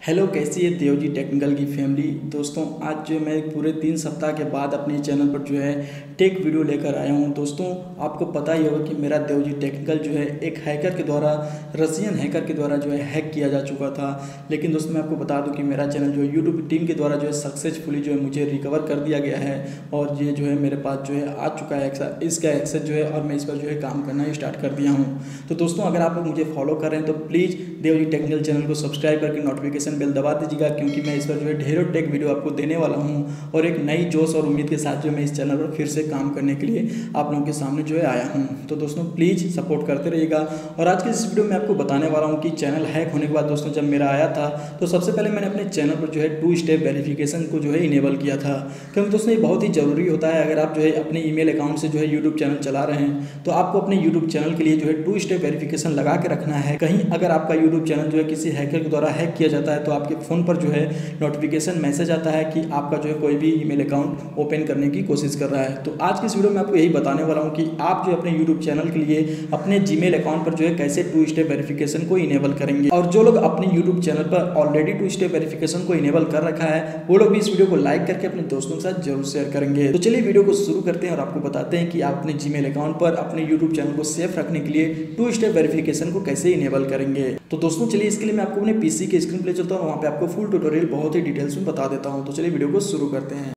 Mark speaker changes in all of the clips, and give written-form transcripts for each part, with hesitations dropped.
Speaker 1: Hello, कैसी है Devji technical की फैमिली। दोस्तों, आज जो मैं पूरे 3 सप्ताह के बाद अपने चैनल पर जो है टेक वीडियो लेकर आया हूं। दोस्तों, आपको पता ही होगा कि मेरा देवजी टेक्निकल जो है एक हैकर के द्वारा, रसियन हैकर के द्वारा जो है हैक किया जा चुका था। लेकिन दोस्तों, मैं आपको बता दूं कि मेरा चैनल जो है यूट्यूब टीम के द्वारा जो है सक्सेसफुली जो है मुझे रिकवर कर दिया गया है और ये जो है मेरे पास जो है आ चुका है इसका एक्सेस जो है, और मैं इस पर जो है काम करना स्टार्ट कर दिया हूँ। तो दोस्तों, अगर आप लोग मुझे फॉलो कर रहे हैं तो प्लीज़ देवजी टेक्निकल चैनल को सब्सक्राइब करके नोटिफिकेशन बेल दबा दीजिएगा, क्योंकि मैं इस पर जो है ढेरों टेक वीडियो आपको देने वाला हूं और एक नई जोश और उम्मीद के साथ जो मैं इस चैनल पर फिर से काम करने के लिए आप लोगों के सामने जो है आया हूं। तो दोस्तों, प्लीज़ सपोर्ट करते रहिएगा। और आज की इस वीडियो में आपको बताने वाला हूं कि चैनल हैक होने के बाद दोस्तों जब मेरा आया था तो सबसे पहले मैंने अपने चैनल पर जो है 2 स्टेप वेरिफिकेशन को जो है इनेबल किया था, क्योंकि दोस्तों ये बहुत ही ज़रूरी होता है। अगर आप जो है अपने ईमेल अकाउंट से जो है यूट्यूब चैनल चला रहे हैं तो आपको अपने यूट्यूब चैनल के लिए जो है 2 स्टेप वेरिफिकेशन लगा के रखना है। कहीं अगर आपका यूट्यूब चैनल जो है किसी हैकर के द्वारा हैक किया जाता है तो आपके फ़ोन पर जो है नोटिफिकेशन मैसेज आता है कि आपका जो है कोई भी ईमेल अकाउंट ओपन करने की कोशिश कर रहा है। तो आज की इस वीडियो में आपको यही बताने वाला हूँ कि आप जो अपने यूट्यूब चैनल के लिए अपने जीमेल अकाउंट पर जो है कैसे 2 स्टेप वेरिफिकेशन को इनेबल करेंगे। और जो लोग अपने यूट्यूब चैनल पर ऑलरेडी 2 स्टेप वेरिफिकेशन को इनेबल कर रखा है वो लोग भी इस वीडियो को लाइक करके अपने दोस्तों के साथ जरूर शेयर करेंगे। तो चलिए वीडियो को शुरू करते हैं और आपको बताते हैं कि आप अपने जीमेल अकाउंट पर अपने यूट्यूब चैनल को सेफ रखने के लिए 2 स्टेप वेरिफिकेशन को कैसे इनेबल करेंगे। तो दोस्तों, चलिए इसके लिए मैं आपको अपने पीसी के स्क्रीन पे चलता हूँ, वहाँ पे आपको फुल ट्यूटोरियल बहुत ही डिटेल्स में बता देता हूँ। तो चलिए वीडियो को शुरू करते हैं।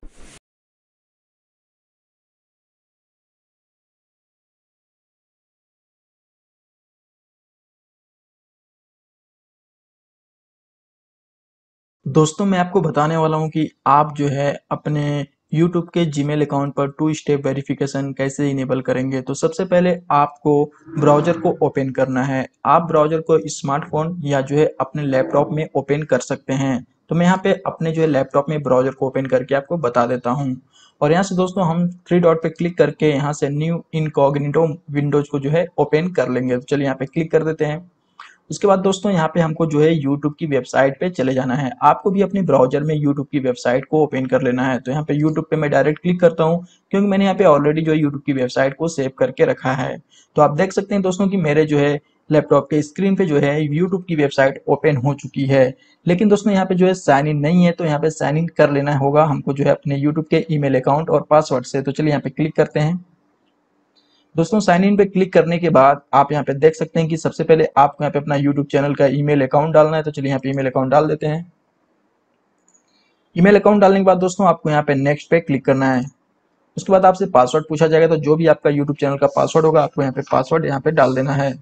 Speaker 1: दोस्तों, मैं आपको बताने वाला हूँ कि आप जो है अपने YouTube के जीमेल अकाउंट पर 2 स्टेप वेरिफिकेशन कैसे इनेबल करेंगे। तो सबसे पहले आपको ब्राउजर को ओपन करना है। आप ब्राउजर को स्मार्टफोन या जो है अपने लैपटॉप में ओपन कर सकते हैं। तो मैं यहाँ पे अपने जो है लैपटॉप में ब्राउजर को ओपन करके आपको बता देता हूँ। और यहाँ से दोस्तों हम 3 डॉट पे क्लिक करके यहाँ से न्यू इनकॉग्निटो विंडोज को जो है ओपन कर लेंगे। तो चलिए यहाँ पे क्लिक कर देते हैं। उसके बाद दोस्तों यहाँ पे हमको जो है YouTube की वेबसाइट पे चले जाना है। आपको भी अपने ब्राउजर में YouTube की वेबसाइट को ओपन कर लेना है। तो यहाँ पे YouTube पे मैं डायरेक्ट क्लिक करता हूँ, क्योंकि मैंने यहाँ पे ऑलरेडी जो है YouTube की वेबसाइट को सेव करके रखा है। तो आप देख सकते हैं दोस्तों कि मेरे जो है लैपटॉप के स्क्रीन पे जो है YouTube की वेबसाइट ओपन हो चुकी है। लेकिन दोस्तों यहाँ पे जो है साइन इन नहीं है, तो यहाँ पे साइन इन कर लेना होगा हमको जो है अपने YouTube के ईमेल अकाउंट और पासवर्ड से। तो चलिए यहाँ पे क्लिक करते हैं। दोस्तों, साइन इन पे क्लिक करने के बाद आप यहाँ पे देख सकते हैं कि सबसे पहले आपको यहाँ पे अपना यूट्यूब चैनल का ईमेल अकाउंट डालना है। तो चलिए यहाँ पे ईमेल अकाउंट डाल देते हैं। ईमेल अकाउंट डालने के बाद दोस्तों आपको यहाँ पे नेक्स्ट पे क्लिक करना है। उसके बाद आपसे पासवर्ड पूछा जाएगा, तो जो भी आपका यूट्यूब चैनल का पासवर्ड होगा आपको यहाँ पे पासवर्ड यहाँ पे डाल देना है।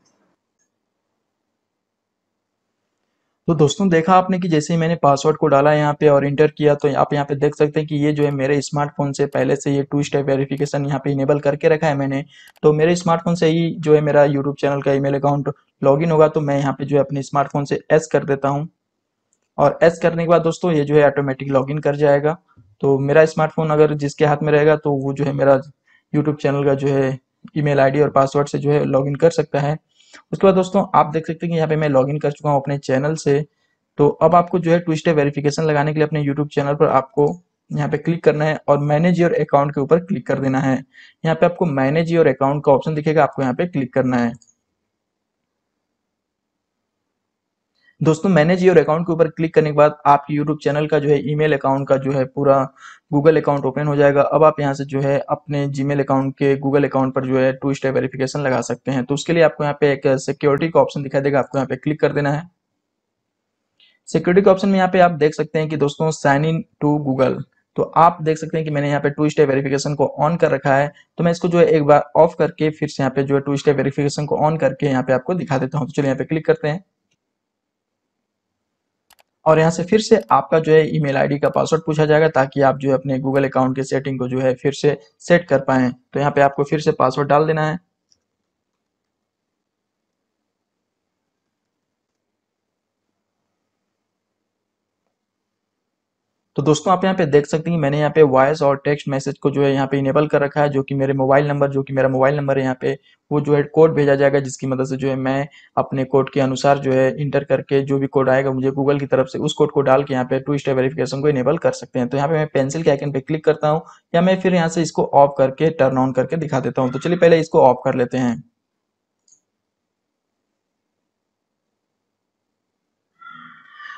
Speaker 1: तो दोस्तों, देखा आपने कि जैसे ही मैंने पासवर्ड को डाला यहाँ पे और इंटर किया, तो आप यहाँ पे देख सकते हैं कि ये जो है मेरे स्मार्टफोन से पहले से ये 2 स्टेप वेरिफिकेशन यहाँ पे इनेबल करके रखा है मैंने। तो मेरे स्मार्टफोन से ही जो है मेरा यूट्यूब चैनल का ईमेल अकाउंट लॉगिन होगा। तो मैं यहाँ पे जो है अपने स्मार्टफोन से एस कर देता हूँ, और एस करने के बाद दोस्तों ये जो है ऑटोमेटिक लॉगिन कर जाएगा। तो मेरा स्मार्टफोन अगर जिसके हाथ में रहेगा तो वो जो है मेरा यूट्यूब चैनल का जो है ईमेल आईडी और पासवर्ड से जो है लॉगिन कर सकता है। उसके बाद दोस्तों आप देख सकते हैं कि यहाँ पे मैं लॉगिन कर चुका हूँ अपने चैनल से। तो अब आपको जो है 2 स्टेप वेरिफिकेशन लगाने के लिए अपने यूट्यूब चैनल पर आपको यहाँ पे क्लिक करना है और मैनेज योर अकाउंट के ऊपर क्लिक कर देना है। यहाँ पे आपको मैनेज योर अकाउंट का ऑप्शन दिखेगा, आपको यहाँ पे क्लिक करना है। दोस्तों, मैनेज योर अकाउंट के ऊपर क्लिक करने के बाद आपके यूट्यूब चैनल का जो है ईमेल अकाउंट का जो है पूरा गूगल अकाउंट ओपन हो जाएगा। अब आप यहाँ से जो है अपने जीमेल अकाउंट के गूगल अकाउंट पर जो है 2 स्टेप वेरिफिकेशन लगा सकते हैं। तो उसके लिए आपको यहाँ पे एक सिक्योरिटी का ऑप्शन दिखाई देगा, आपको यहाँ पे क्लिक कर देना है। सिक्योरिटी के ऑप्शन में यहाँ पे आप देख सकते हैं कि दोस्तों साइन इन टू गूगल। तो आप देख सकते हैं कि मैंने यहाँ पे 2 स्टेप वेरिफिकेशन को ऑन कर रखा है। तो मैं इसको जो है एक बार ऑफ करके फिर से यहाँ पे जो है 2 स्टेप वेरिफिकेशन को ऑन करके यहाँ पे आपको दिखा देता हूँ। तो चलिए यहाँ पे क्लिक करते हैं और यहाँ से फिर से आपका जो है ईमेल आईडी का पासवर्ड पूछा जाएगा, ताकि आप जो है अपने गूगल अकाउंट के सेटिंग को जो है फिर से सेट कर पाएं। तो यहाँ पे आपको फिर से पासवर्ड डाल देना है। तो दोस्तों आप यहाँ पे देख सकते हैं कि मैंने यहाँ पे वॉइस और टेक्स्ट मैसेज को जो है यहाँ पे इनेबल कर रखा है, जो कि मेरे मोबाइल नंबर जो कि मेरा मोबाइल नंबर है यहाँ पे वो जो है कोड भेजा जाएगा, जिसकी मदद से जो है मैं अपने कोड के अनुसार जो है इंटर करके जो भी कोड आएगा मुझे गूगल की तरफ से उस कोड को डाल के यहाँ पे 2 स्टेप वेरिफिकेशन को इनेबल कर सकते हैं। तो यहाँ पे मैं पेंसिल के आइकन पे क्लिक करता हूँ, या मैं फिर यहाँ से इसको ऑफ करके टर्न ऑन करके दिखा देता हूँ। तो चलिए पहले इसको ऑफ कर लेते हैं।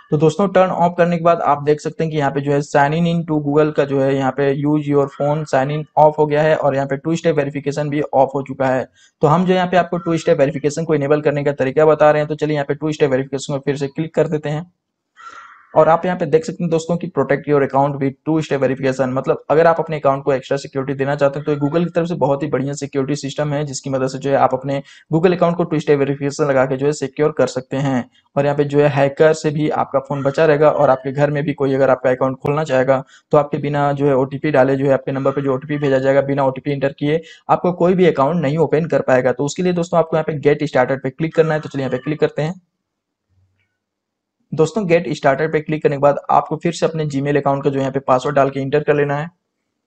Speaker 1: तो दोस्तों टर्न ऑफ करने के बाद आप देख सकते हैं कि यहाँ पे जो है साइन इन टू गूगल का जो है यहाँ पे use your phone sign in off हो गया है और यहाँ पे टू स्टेप वेरिफिकेशन भी ऑफ हो चुका है। तो हम जो यहाँ पे आपको टू स्टेप वेरिफिकेशन को इनेबल करने का तरीका बता रहे हैं, तो चलिए यहाँ पे टू स्टेप वेरिफिकेशन को फिर से क्लिक कर देते हैं। और आप यहाँ पे देख सकते हैं दोस्तों कि protect your account with two step verification, मतलब अगर आप अपने अकाउंट को एक्स्ट्रा सिक्योरिटी देना चाहते हैं तो गूगल की तरफ से बहुत ही बढ़िया सिक्योरिटी सिस्टम है, जिसकी मदद से जो है आप अपने गूगल अकाउंट को टू स्टेप वेरिफिकेशन लगा के जो है सिक्योर कर सकते हैं। और यहाँ पे जो है हैकर से भी आपका फोन बचा रहेगा और आपके घर में भी कोई अगर आपका अकाउंट खोलना चाहेगा तो आपके बिना जो है ओटीपी डाले जो है आपके नंबर पे जो ओटीपी भेजा जाएगा बिना ओटीपी इंटर किए आपको कोई भी अकाउंट नहीं ओपन कर पाएगा। तो उसके लिए दोस्तों आपको यहाँ पे गेट स्टार्टेड पे क्लिक करना है, तो चलिए यहाँ पे क्लिक करते हैं। दोस्तों गेट स्टार्टर पे क्लिक करने के बाद आपको फिर से अपने जीमेल अकाउंट का जो यहाँ पे पासवर्ड डाल के इंटर कर लेना है।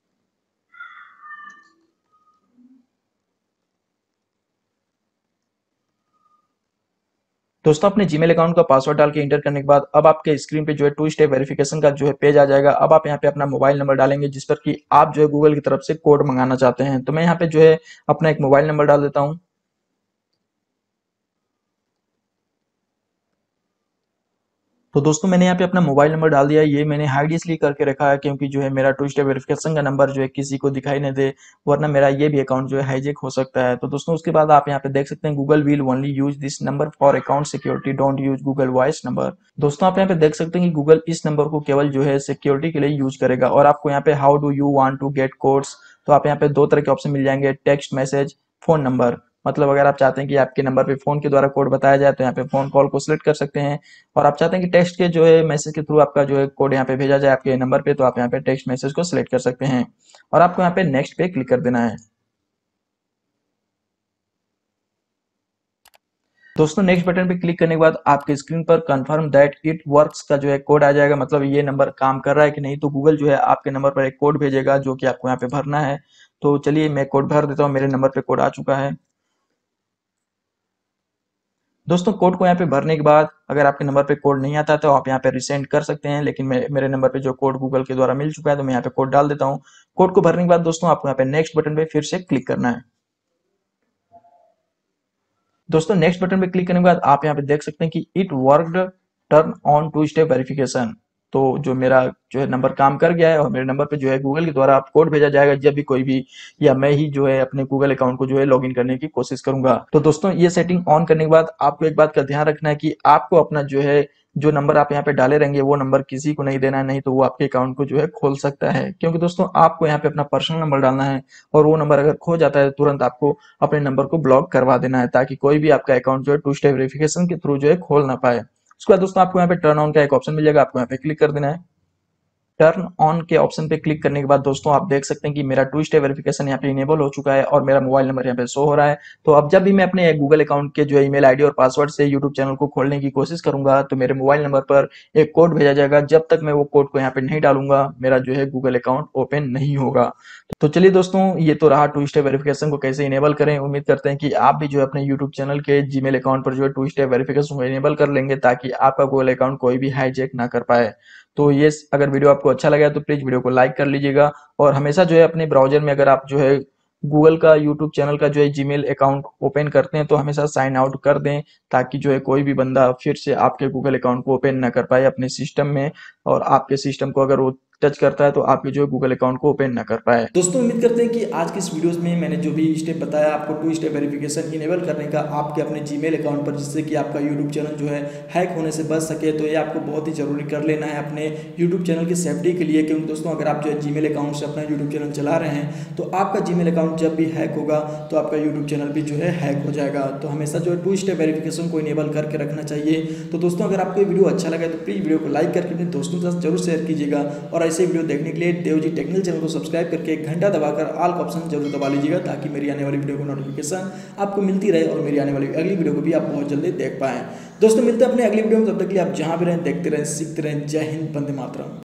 Speaker 1: दोस्तों अपने जीमेल अकाउंट का पासवर्ड डाल के इंटर करने के बाद अब आपके स्क्रीन पे जो है टू स्टेप वेरिफिकेशन का जो है पेज आ जाएगा। अब आप यहाँ पे अपना मोबाइल नंबर डालेंगे जिस पर कि आप जो है गूगल की तरफ से कोड मंगाना चाहते हैं। तो मैं यहाँ पे जो है अपना एक मोबाइल नंबर डाल देता हूँ। तो दोस्तों मैंने यहाँ पे अपना मोबाइल नंबर डाल दिया है। ये मैंने हाइड इसलिए करके रखा है क्योंकि जो है मेरा टू स्टेप वेरिफिकेशन का नंबर जो है किसी को दिखाई नहीं दे, वरना मेरा ये भी अकाउंट जो है हाईजेक हो सकता है। तो दोस्तों उसके बाद आप यहाँ पे देख सकते हैं Google will only use this number for account security, don't use Google voice number. दोस्तों आप यहाँ पे देख सकते हैं कि गूगल इस नंबर को केवल जो है सिक्योरिटी के लिए यूज करेगा। और आपको यहाँ पे how do you want to get codes, तो आप यहाँ पे दो तरह के ऑप्शन मिल जाएंगे, टेक्स्ट मैसेज, फोन नंबर। मतलब अगर आप चाहते हैं कि आपके नंबर पे फोन के द्वारा कोड बताया जाए तो यहाँ पे फोन कॉल को सिलेक्ट कर सकते हैं। और आप चाहते हैं कि टेक्स्ट के जो है मैसेज के थ्रू आपका जो है कोड यहाँ पे भेजा जाए आपके नंबर पे, तो आप यहाँ पे टेक्स्ट मैसेज को सिलेक्ट कर सकते हैं और आपको यहाँ पे नेक्स्ट पे क्लिक कर देना है। दोस्तों नेक्स्ट बटन पे क्लिक करने के बाद आपके स्क्रीन पर कंफर्म दैट इट वर्क्स का जो है कोड आ जाएगा, मतलब ये नंबर काम कर रहा है कि नहीं। तो गूगल जो है आपके नंबर पर एक कोड भेजेगा जो कि आपको यहाँ पे भरना है। तो चलिए मैं कोड भर देता हूँ, मेरे नंबर पे कोड आ चुका है। दोस्तों कोड को यहाँ पे भरने के बाद अगर आपके नंबर पे कोड नहीं आता तो आप यहाँ पे रिसेंड कर सकते हैं, लेकिन मेरे नंबर पे जो कोड गूगल के द्वारा मिल चुका है तो मैं यहाँ पे कोड डाल देता हूँ। कोड को भरने के बाद दोस्तों आपको यहाँ पे नेक्स्ट बटन पे फिर से क्लिक करना है। दोस्तों नेक्स्ट बटन पे क्लिक करने के बाद आप यहाँ पे देख सकते हैं कि it worked, turn on two step verification. तो जो मेरा जो है नंबर काम कर गया है और मेरे नंबर पे जो है गूगल के द्वारा आप कोड भेजा जाएगा जब भी कोई भी या मैं ही जो है अपने गूगल अकाउंट को जो है लॉगिन करने की कोशिश करूंगा। तो दोस्तों ये सेटिंग ऑन करने के बाद आपको एक बात का ध्यान रखना है कि आपको अपना जो है जो नंबर आप यहाँ पे डाले रहेंगे वो नंबर किसी को नहीं देना है, नहीं तो वो आपके अकाउंट को जो है खोल सकता है। क्योंकि दोस्तों आपको यहाँ पे अपना पर्सनल नंबर डालना है और वो नंबर अगर खो जाता है तुरंत आपको अपने नंबर को ब्लॉक करवा देना है, ताकि कोई भी आपका अकाउंट जो है टू स्टेप वेरिफिकेशन के थ्रू जो है खोल ना पाए। उसके बाद दोस्तों आपको यहाँ पे टर्न ऑन का एक ऑप्शन मिल जाएगा, आपको यहाँ पे क्लिक कर देना है। टर्न ऑन के ऑप्शन पे क्लिक करने के बाद दोस्तों आप देख सकते हैं कि मेरा टू स्टेप वेरिफिकेशन यहाँ पे इनेबल हो चुका है और मेरा मोबाइल नंबर यहाँ पे शो हो रहा है। तो अब जब भी मैं अपने गूगल अकाउंट के जो है ईमेल आईडी और पासवर्ड से यूट्यूब चैनल को खोलने की कोशिश करूंगा तो मेरे मोबाइल नंबर पर एक कोड भेजा जाएगा। जब तक मैं वो कोड को यहाँ पे नहीं डालूंगा मेरा जो है गूगल अकाउंट ओपन नहीं होगा। तो चलिए दोस्तों ये तो रहा टू स्टेप वेरिफिकेशन को कैसे इनेबल करें। उम्मीद करते हैं कि आप भी जो है अपने यूट्यूब चैनल के जीमेल अकाउंट पर जो है टू स्टेप वेरिफिकेशन को इनेबल कर लेंगे ताकि आपका गूगल अकाउंट कोई भी हाईजैक ना कर पाए। तो ये अगर वीडियो आपको अच्छा लगा तो प्लीज वीडियो को लाइक कर लीजिएगा और हमेशा जो है अपने ब्राउजर में अगर आप जो है गूगल का यूट्यूब चैनल का जो है जीमेल अकाउंट ओपन करते हैं तो हमेशा साइन आउट कर दें, ताकि जो है कोई भी बंदा फिर से आपके गूगल अकाउंट को ओपन ना कर पाए अपने सिस्टम में, और आपके सिस्टम को अगर वो टच करता है तो आपके जो है गूगल अकाउंट को ओपन ना कर पाए। दोस्तों उम्मीद करते हैं कि आज की इस वीडियोस में मैंने जो भी स्टेप बताया आपको टू स्टेप वेरिफिकेशन इनेबल करने का आपके अपने जीमेल अकाउंट पर, जिससे कि आपका यूट्यूब चैनल जो है हैक होने से बच सके, तो ये आपको बहुत ही जरूरी कर लेना है अपने यूट्यूब चैनल की सेफ्टी के लिए। क्योंकि दोस्तों अगर आप जो है जीमेल अकाउंट से अपना यूट्यूब चैनल चला रहे हैं तो आपका जीमेल अकाउंट जब भी हैक होगा तो आपका यूट्यूब चैनल भी जो है हैक हो जाएगा। तो हमेशा जो है टू स्टेप वेरिफिकेशन को इनेबल करके रखना चाहिए। तो दोस्तों अगर आपको ये वीडियो अच्छा लगा तो प्लीज़ वीडियो को लाइक करके अपने दोस्तों के साथ जरूर शेयर कीजिएगा और ऐसे वीडियो देखने के लिए देवजी टेक्निकल चैनल को सब्सक्राइब करके घंटा दबाकर ऑल का ऑप्शन जरूर दबा लीजिएगा, ताकि मेरी आने वाली वीडियो को नोटिफिकेशन आपको मिलती रहे और मेरी आने वाली अगली वीडियो को भी आप बहुत जल्दी देख पाएं। दोस्तों मिलते हैं अपने अगली वीडियो में, तब तक के लिए आप जहां भी रहें देखते रहें, सीखते रहें। जय हिंद, वंदे मातरम।